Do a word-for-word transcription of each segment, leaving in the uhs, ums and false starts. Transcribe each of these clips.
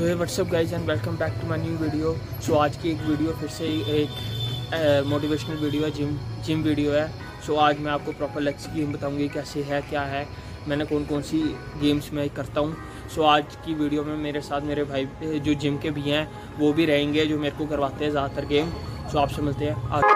So hey what's up guys and welcome back to my new video. So आज की एक video फिर से एक मोटिवेशनल वीडियो है, जिम जिम वीडियो है। सो so, आज मैं आपको प्रॉपर लेग्स की गेम बताऊंगी कैसे है, क्या है, मैंने कौन कौन सी गेम्स में करता हूँ। सो so, आज की वीडियो में मेरे साथ मेरे भाई जो जिम के भी हैं वो भी रहेंगे, जो मेरे को करवाते हैं ज़्यादातर गेम। सो so, आपसे मिलते हैं आज।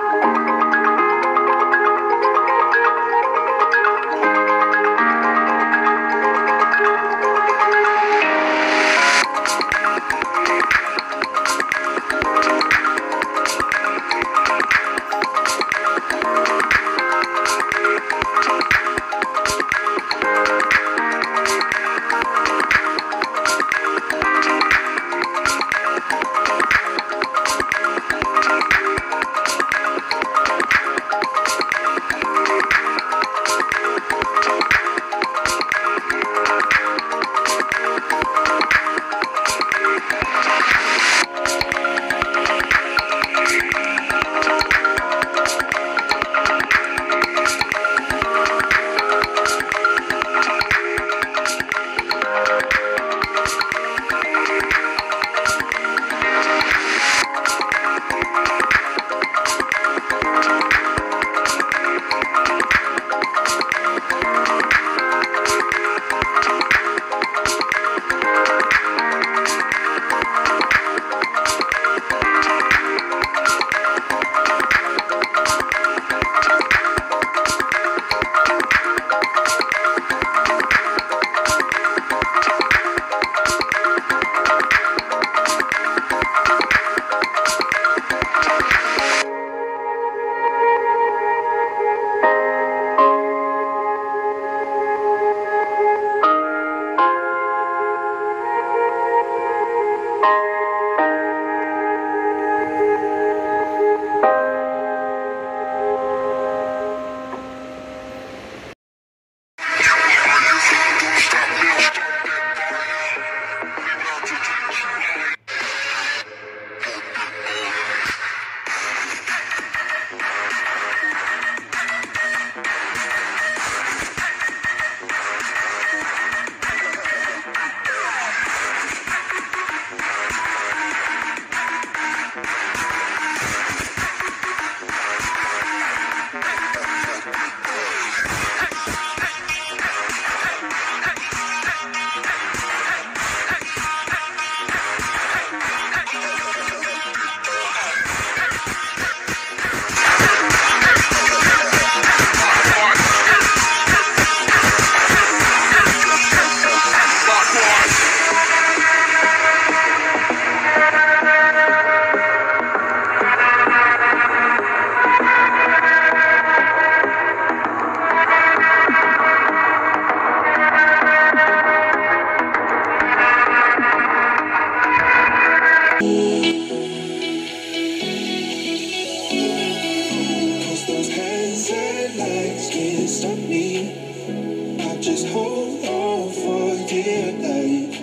Just hold on for dear life.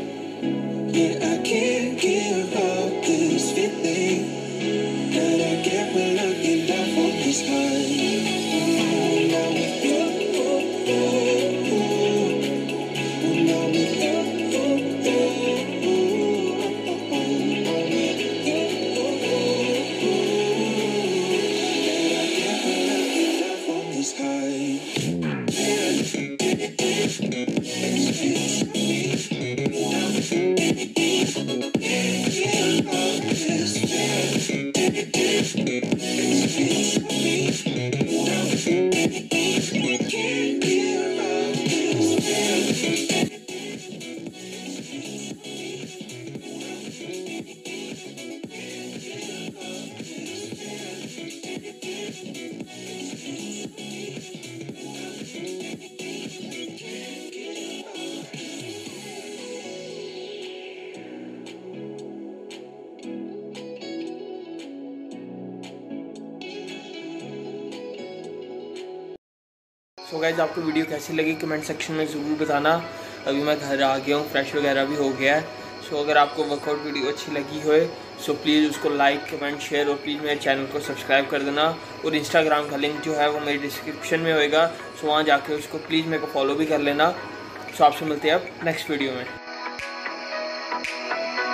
Yeah, I can't give up this feeling that I get when looking down from the sky. Now with you, now with you, that I get when looking down from the sky. So guys आपको video कैसी लगी comment section में ज़रूर बताना। अभी मैं घर आ गया हूँ, फ्रेश वगैरह भी हो गया है। सो so, अगर आपको वर्कआउट वीडियो अच्छी लगी हो सो प्लीज़ उसको लाइक कमेंट शेयर और प्लीज़ मेरे चैनल को सब्सक्राइब कर देना। और इंस्टाग्राम का लिंक जो है वो मेरी डिस्क्रिप्शन में होएगा, सो वहाँ जाके उसको प्लीज़ मेरे को फॉलो भी कर लेना। सो आपसे मिलते हैं अब नेक्स्ट वीडियो में।